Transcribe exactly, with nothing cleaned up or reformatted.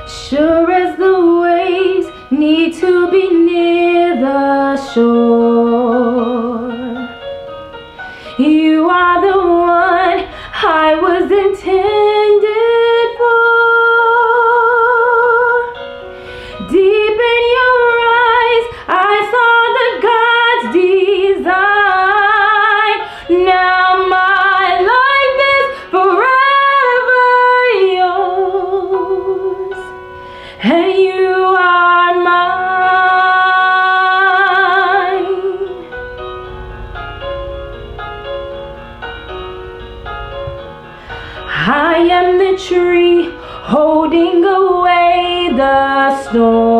Sure as the waves need to be near the shore, you are the one I was intended for. Deep in your eyes I saw the God's design. Now my life is forever yours, and you are mine. I am the tree holding away the storm.